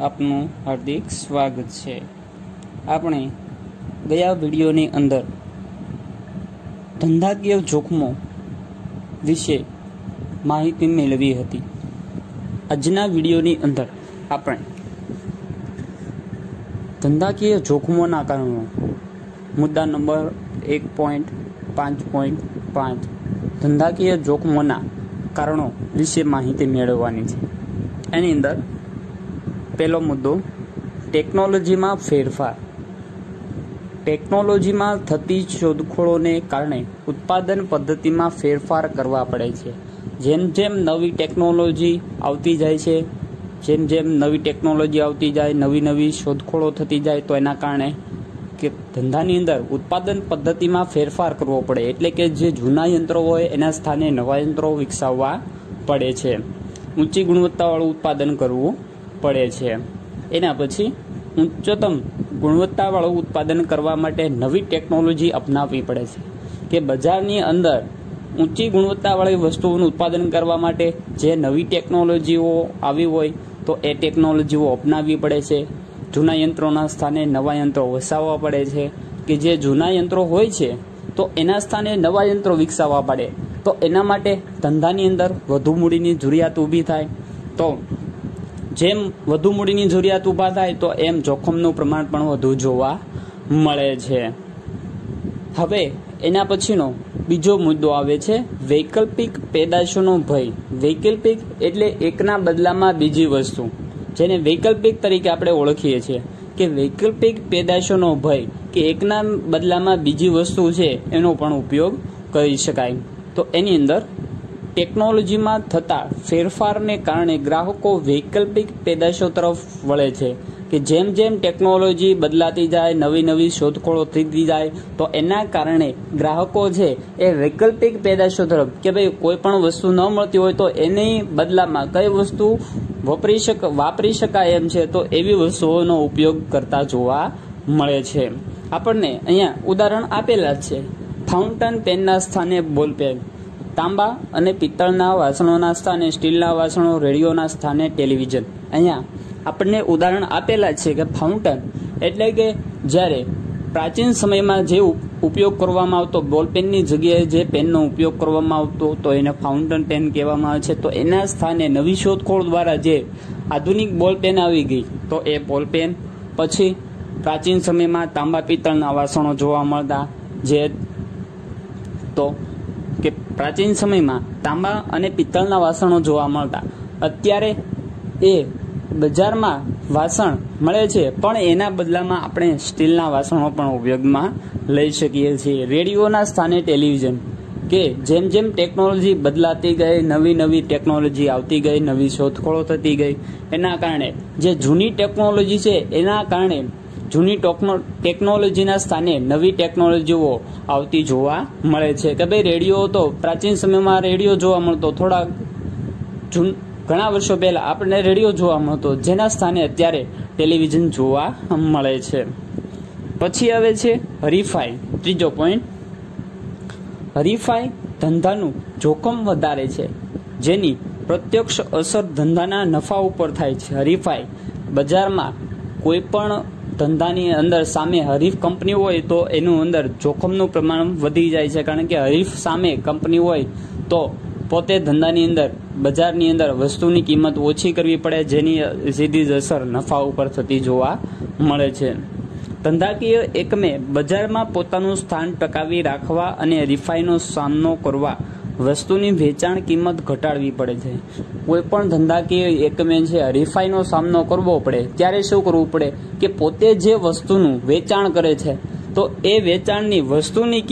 આપનું હાર્દિક સ્વાગત છે। આપણે ગયા વિડીયોની અંદર ધંધાકીય જોખમો વિશે માહિતી મેળવી હતી। આજના વિડીયોની અંદર આપણે ધંધાકીય જોખમોના કારણો મુદ્દા નંબર 1.5.5 ધંધાકીય જોખમોના કારણો વિશે માહિતી મેળવવાની છે। એની અંદર પહેલો મુદ્દો ટેકનોલોજીમાં ફેરફાર। ટેકનોલોજીમાં થતી શોધખોળોને કારણે ઉત્પાદન પદ્ધતિમાં ફેરફાર કરવા પડે છે। જેમ જેમ નવી ટેકનોલોજી આવતી જાય છે, જેમ નવી ટેકનોલોજી આવતી જાય, નવી શોધખોળો થતી જાય, તો એના કારણે કે ધંધાની અંદર ઉત્પાદન પદ્ધતિમાં ફેરફાર કરવો પડે, એટલે કે જે જૂના યંત્રો હોય એના સ્થાને નવા યંત્રો વિકસાવવા પડે છે। ઊંચી ગુણવત્તાવાળું ઉત્પાદન કરવું પડે છે। એના પછી ઉચ્ચતમ ગુણવત્તાવાળું ઉત્પાદન કરવા માટે નવી ટેકનોલોજી અપનાવવી પડે છે, કે બજારની અંદર ઊંચી ગુણવત્તાવાળી વસ્તુઓનું ઉત્પાદન કરવા માટે જે નવી ટેકનોલોજીઓ આવી હોય તો એ ટેકનોલોજીઓ અપનાવવી પડે છે। જૂના યંત્રોના સ્થાને નવા યંત્રો વસાવવા પડે છે, કે જે જૂના યંત્રો હોય છે તો એના સ્થાને નવા યંત્રો વિકસાવવા પડે, તો એના માટે ધંધાની અંદર વધુ મૂડીની જરૂરિયાત ઊભી થાય। તો જેમ વધુ મૂડીની જરૂરિયાત ઊભા થાય તો એમ જોખમનું પ્રમાણ પણ વધુ જોવા મળે છે। હવે એના પછીનો બીજો મુદ્દો આવે છે વૈકલ્પિક પેદાશોનો ભય। વૈકલ્પિક એટલે એકના બદલામાં બીજી વસ્તુ, જેને વૈકલ્પિક તરીકે આપણે ઓળખીએ છીએ, કે વૈકલ્પિક પેદાશોનો ભય, કે એકના બદલામાં બીજી વસ્તુ છે એનો પણ ઉપયોગ કરી શકાય। તો એની અંદર ટેકનોલોજીમાં થતા ફેરફારને કારણે ગ્રાહકો વૈકલ્પિક પેદાશો તરફ વળે છે, કે જેમ ટેકનોલોજી બદલાતી જાય, નવી શોધખોળો થતી જાય, તો એના કારણે ગ્રાહકો છે એ વૈકલ્પિક પેદાશો તરફ, કે ભાઈ કોઈ પણ વસ્તુ ન મળતી હોય તો એની બદલામાં કઈ વસ્તુ વાપરી શકાય એમ છે, તો એવી વસ્તુઓનો ઉપયોગ કરતા જોવા મળે છે। આપણને અહીંયા ઉદાહરણ આપેલા જ છે। ફાઉન્ટેન પેનના સ્થાને બોલપેન, તાંબા અને પિત્તળના વાસણોના સ્થાને સ્ટીલના વાસણો, રેડિયોના સ્થાને ટેલિવિઝન। અહીંયા આપણને ઉદાહરણ આપેલા છે કે ફાઉન્ટેન એટલે કે જ્યારે પ્રાચીન સમયમાં જે ઉપયોગ કરવામાં આવતો, બોલપેનની જગ્યાએ જે પેનનો ઉપયોગ કરવામાં આવતો તો એને ફાઉન્ટેન પેન કહેવામાં આવે છે। તો એના સ્થાને નવી શોધખોળ દ્વારા જે આધુનિક બોલપેન આવી ગઈ તો એ બોલપેન। પછી પ્રાચીન સમયમાં તાંબા પિત્તળના વાસણો જોવા મળતા, જે તો કે પ્રાચીન સમયમાં તાંબા અને પિત્તળના વાસણો જોવા મળતા, અત્યારે એ બજારમાં વાસણ મળે છે પણ એના બદલામાં આપણે સ્ટીલના વાસણો પણ ઉપયોગમાં લઈ શકીએ છીએ। રેડિયોના સ્થાને ટેલિવિઝન, કે જેમ ટેકનોલોજી બદલાતી ગઈ, નવી ટેકનોલોજી આવતી ગઈ, નવી શોધખોળો થતી ગઈ, એના કારણે જે જૂની ટેકનોલોજી છે એના કારણે જૂની ટેકનોલોજીના સ્થાને નવી ટેકનોલોજીઓ આવતી જોવા મળે છે। કે ભાઈ રેડિયો તો પ્રાચીન સમયમાં રેડિયો જોવા મળતો, થોડા ઘણા વર્ષો પહેલા આપણને રેડિયો જોવા મળતો, જેના સ્થાને અત્યારે ટેલિવિઝન જોવા મળે છે। પછી આવે છે હરીફાઈ। ત્રીજો પોઈન્ટ, હરીફાઈ ધંધાનું જોખમ વધારે છે, જેની પ્રત્યક્ષ અસર ધંધાના નફા ઉપર થાય છે। હરીફાઈ બજારમાં કોઈ પણ ધંધાની અંદર સામે હરીફ કંપની હોય તો એનું અંદર જોખમનું પ્રમાણ વધી જાય છે, કારણ કે હરીફ સામે કંપની હોય તો પોતે ધંધાની અંદર, બજારની અંદર વસ્તુની કિંમત ઓછી કરવી પડે, જેની સીધી જ અસર નફા ઉપર થતી જોવા મળે છે। ધંધાકીય એકમે બજારમાં પોતાનું સ્થાન ટકાવી રાખવા અને હરીફાઈનો સામનો કરવા વસ્તુની વેચાણ કિંમત ઘટાડવી પડે છે। કોઈ પણ ધંધાકીય એકમે છે હરીફાઈનો સામનો કરવો પડે ત્યારે શું કરવું પડે, કે પોતે જે વસ્તુનું વેચાણ કરે છે તો એ વેચાણની વસ્તુની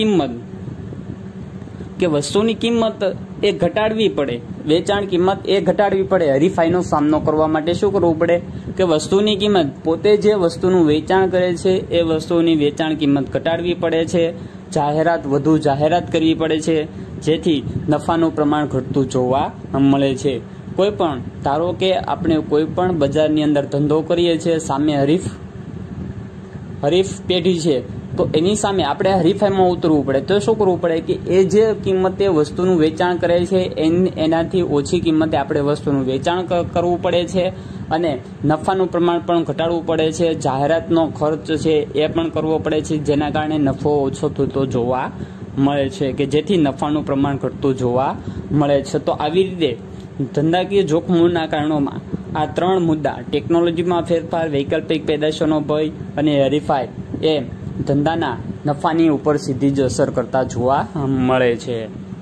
કિંમત એ ઘટાડવી પડે, વેચાણ કિંમત એ ઘટાડવી પડે। હરીફાઈનો સામનો કરવા માટે શું કરવું પડે, કે વસ્તુની કિંમત, પોતે જે વસ્તુનું વેચાણ કરે છે એ વસ્તુની વેચાણ કિંમત ઘટાડવી પડે છે। વધુ જાહેરાત કરવી પડે છે, જેથી નફાનું પ્રમાણ ઘટતું જોવા મળે છે। કોઈ પણ ધારો કે આપણે કોઈ પણ બજારની અંદર ધંધો કરીએ છીએ, સામે હરીફ પેઢી છે તો એની સામે આપણે હરીફાઈમાં ઉતરવું પડે. તો શું કરવું પડે કે એ જે કિંમતે વસ્તુનું વેચાણ કરે છે એનાથી ઓછી કિંમતે આપણે વસ્તુનું વેચાણ કરવું પડે છે અને નફાનું પ્રમાણ પણ ઘટાડવું પડે છે. જાહેરાતનો ખર્ચ છે એ પણ કરવો પડે છે, જેના કારણે નફો ઓછો થતો જોવા મળે છે, કે જેથી નફાનું પ્રમાણ ઘટતું જોવા મળે છે. તો આવી રીતે ધંધાકીય જોખમોના કારણોમાં આ 3 મુદ્દા, ટેકનોલોજીમાં ફેરફાર, વૈકલ્પિક પેદાશોનો ભય અને હરીફાઈ, એ ધંધાના નફાની ઉપર સીધી જ અસર કરતા જોવા મળે છે.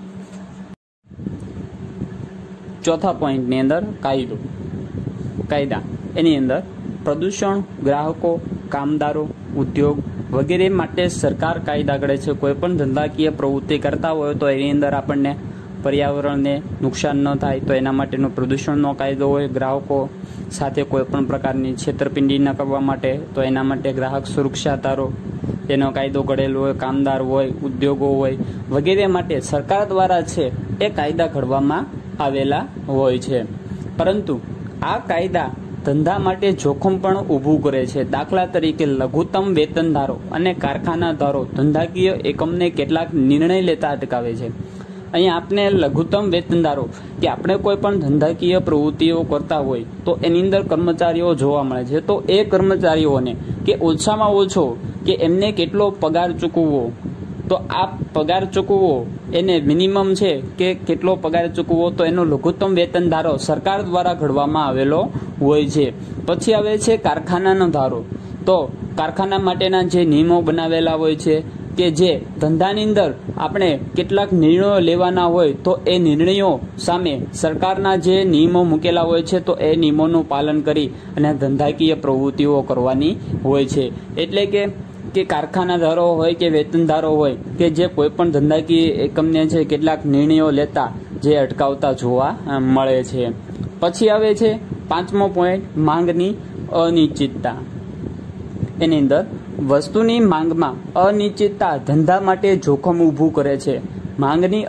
ચોથા પોઈન્ટની અંદર કાયદા, એની અંદર પ્રદૂષણ, ગ્રાહકો, કામદારો, ઉદ્યોગ વગેરે માટે સરકાર કાયદા ઘડે છે. કોઈ પણ ધંધાકીય પ્રવૃત્તિ કરતા હોય તો એની અંદર આપણને પર્યાવરણને નુકસાન ન થાય તો એના માટેનો પ્રદૂષણનો કાયદો હોય. ગ્રાહકો સાથે કોઈ પણ પ્રકારની છેતરપિંડી ન કરવા માટે તો એના માટે ગ્રાહક સુરક્ષા ધારો એનો કાયદો ઘડેલો હોય. કામદાર હોય, ઉદ્યોગો હોય વગેરે માટે સરકાર દ્વારા છે એ કાયદા ઘડવામાં આવેલા હોય છે. પરંતુ આ કાયદા ધંધા માટે જોખમ પણ ઊભું કરે છે. દાખલા તરીકે લઘુત્તમ વેતનદારો અને કારખાનાદારો ધંધાકીય એકમને કેટલાક નિર્ણય લેતા અટકાવે છે. અહીં આપણે લઘુત્તમ વેતનદારો કે આપણે કોઈ પણ ધંધાકીય પ્રવૃત્તિઓ કરતા હોય તો એની અંદર કર્મચારીઓ જોવા મળે છે. તો એ કર્મચારીઓને કે ઓછામાં ઓછો કે એમને કેટલો પગાર ચૂકવવો, તો આ પગાર ચૂકવવો એને મિનિમમ છે કે કેટલો પગાર ચૂકવવો, તો એનો લઘુત્તમ વેતનદારો સરકાર દ્વારા ઘડવામાં આવેલો હોય છે. પછી આવે છે કારખાનાનો ધારો. તો કારખાના માટેના જે નિયમો બનાવેલા હોય છે કે જે ધંધાની અંદર આપણે કેટલાક નિર્ણયો લેવાના હોય તો એ નિર્ણયો સામે સરકારના જે નિયમો મૂકેલા હોય છે તો એ નિયમોનું પાલન કરી અને ધંધાકીય પ્રવૃત્તિઓ કરવાની હોય છે. એટલે કે કારખાનાદારો હોય કે વેતનદારો હોય કે જે કોઈ પણ ધંધાકીય એકમને છે કેટલાક નિર્ણયો લેતા જે અટકાવતા જોવા મળે છે. પછી આવે છે 5મો પોઈન્ટ, માંગની અનિશ્ચિતતા. એની અંદર વસ્તુની માંગમાં અનિશ્ચિતતા ધંધા માટે જોખમ ઊભું કરે છે. માંગની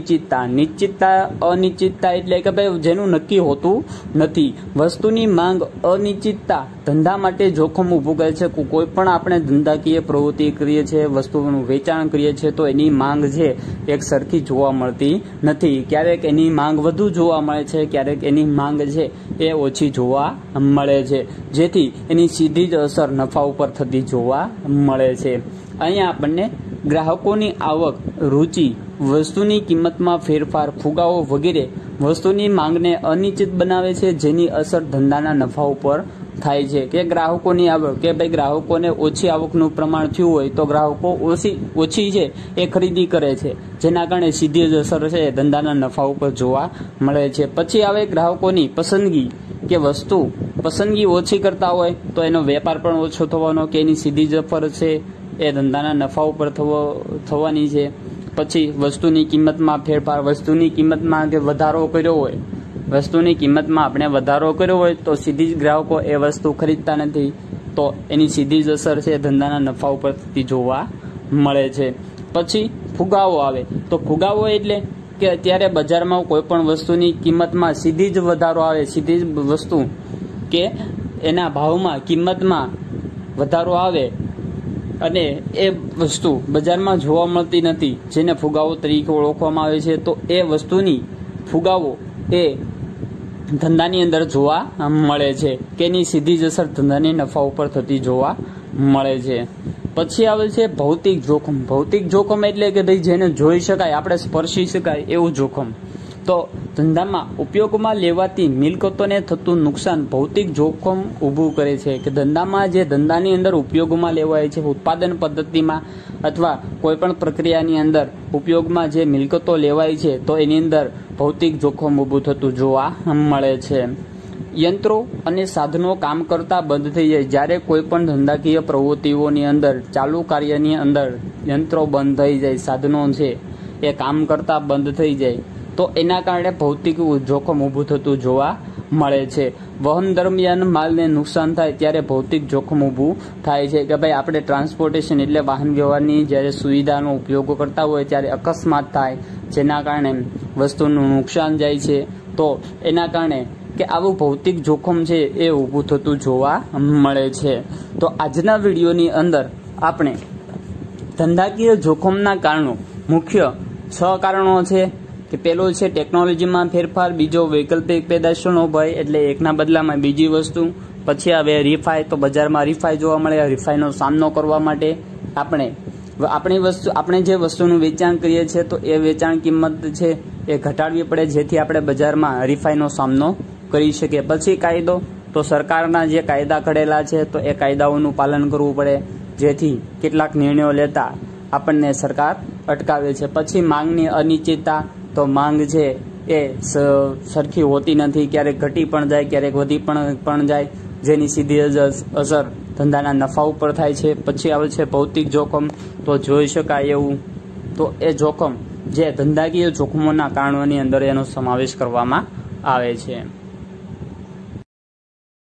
અનિશ્ચિતતા એટલે કે ભાઈ જેનું નક્કી હોતું નથી. વસ્તુની માંગ અનિશ્ચિતતા ધંધા માટે જોખમ ઊભું કરે છે. કોઈ પણ આપણે ધંધાકીય પ્રવૃત્તિ કરીએ છીએ, વસ્તુનું વેચાણ કરીએ છીએ તો એની માંગ છે એક સરખી જોવા મળતી નથી. ક્યારેક એની માંગ વધુ જોવા મળે છે, ક્યારેક એની માંગ છે એ ઓછી જોવા મળે છે, જેથી એની સીધી જ અસર નફા ઉપર થતી જોવા મળે છે. અહીંયા આપણને ગ્રાહકોની આવક, રુચિ, વસ્તુની કિંમતમાં ફેરફાર, ફુગાવો વગેરે વસ્તુની માંગને અનિશ્ચિત બનાવે છે, જેની અસર ધંધાના નફા ઉપર થાય છે. કે ગ્રાહકોની આવક, કે ભાઈ ગ્રાહકોને ઓછી આવકનું પ્રમાણ થયું હોય તો ગ્રાહકો ઓછી છે એ ખરીદી કરે છે, જેના કારણે સીધી જ અસર છે ધંધાના નફા ઉપર જોવા મળે છે. પછી આવે ગ્રાહકોની પસંદગી, કે વસ્તુ પસંદગી ઓછી કરતા હોય તો એનો વેપાર પણ ઓછો થવાનો, કે એની સીધી જ અસર છે એ ધંધાના નફા ઉપર થવાની છે. પછી વસ્તુની કિંમતમાં ફેરફાર, વસ્તુની કિંમતમાં કે વધારો કર્યો હોય, વસ્તુની કિંમતમાં આપણે વધારો કર્યો હોય તો સીધી જ ગ્રાહકો એ વસ્તુ ખરીદતા નથી, તો એની સીધી જ અસર છે ધંધાના નફા ઉપર થતી જોવા મળે છે. પછી ફુગાવો આવે. તો ફુગાવો એટલે કે અત્યારે બજારમાં કોઈ પણ વસ્તુની કિંમતમાં સીધી જ વધારો આવે, સીધી જ વસ્તુ કે એના ભાવમાં, કિંમતમાં વધારો આવે અને એ વસ્તુ બજારમાં જોવા મળતી નથી, જેને ફુગાવો તરીકે ઓળખવામાં આવે છે. તો એ વસ્તુની ફુગાવો એ ધંધાની અંદર જોવા મળે છે, કે એની સીધી જ અસર ધંધાની નફા ઉપર થતી જોવા મળે છે. પછી આવે છે ભૌતિક જોખમ. ભૌતિક જોખમ એટલે કે ભાઈ જેને જોઈ શકાય, આપણે સ્પર્શી શકાય એવું જોખમ. તો ધંધામાં ઉપયોગમાં લેવાતી મિલકતોને થતું નુકસાન ભૌતિક જોખમ ઊભું કરે છે. કે ધંધામાં જે ધંધાની અંદર ઉપયોગમાં લેવાય છે, ઉત્પાદન પદ્ધતિમાં અથવા કોઈ પણ પ્રક્રિયાની અંદર ઉપયોગમાં જે મિલકતો લેવાય છે તો એની અંદર ભૌતિક જોખમ ઊભું થતું જોવા મળે છે. યંત્રો અને સાધનો કામ કરતા બંધ થઈ જાય. જ્યારે કોઈ પણ ધંધાકીય પ્રવૃત્તિઓની અંદર, ચાલુ કાર્યની અંદર યંત્રો બંધ થઈ જાય, સાધનો છે એ કામ કરતા બંધ થઈ જાય તો એના કારણે ભૌતિક જોખમ ઊભું થતું જોવા મળે છે. વહન દરમિયાન માલને નુકસાન થાય ત્યારે ભૌતિક જોખમ ઊભું થાય છે. કે ભાઈ આપણે ટ્રાન્સપોર્ટેશન એટલે વાહન વ્યવહારની જ્યારે સુવિધાનો ઉપયોગ કરતા હોય ત્યારે અકસ્માત થાય, જેના કારણે વસ્તુનું નુકસાન જાય છે, તો એના કારણે કે આવું ભૌતિક જોખમ છે એ ઊભું થતું જોવા મળે છે. તો આજના વિડીયોની અંદર આપણે ધંધાકીય જોખમના કારણો મુખ્ય 6 કારણો છે કે પેલો છે ટેકનોલોજીમાં ફેરફાર, બીજો વૈકલ્પિક પેદાશોનો ભય એટલે એકના બદલામાં બીજી વસ્તુ, પછી આવે રીફાઈ, તો બજારમાં રીફાઈ જોવા મળે. રીફાઈનો સામનો કરવા માટે આપણે જે વસ્તુનું વેચાણ કરીએ છીએ તો એ વેચાણ કિંમત છે એ ઘટાડવી પડે, જેથી આપણે બજારમાં રીફાઈનો સામનો કરી શકીએ. પછી કાયદો, તો સરકારના જે કાયદા ઘડેલા છે તો એ કાયદાઓનું પાલન કરવું પડે, જેથી કેટલાક નિર્ણયો લેતા આપણને સરકાર અટકાવે છે. પછી માંગની અનિશ્ચિતતા, તો માંગ છે એ સરખી હોતી નથી, ક્યારેક ઘટી પણ જાય, ક્યારેક વધી પણ જાય, જેની સીધી અસર ધંધાના નફા ઉપર થાય છે. પછી આવે છે ભૌતિક જોખમ, તો જોઈ શકાય એવું, તો એ જોખમ જે ધંધાકીય જોખમોના કારણોની અંદર એનો સમાવેશ કરવામાં આવે છે.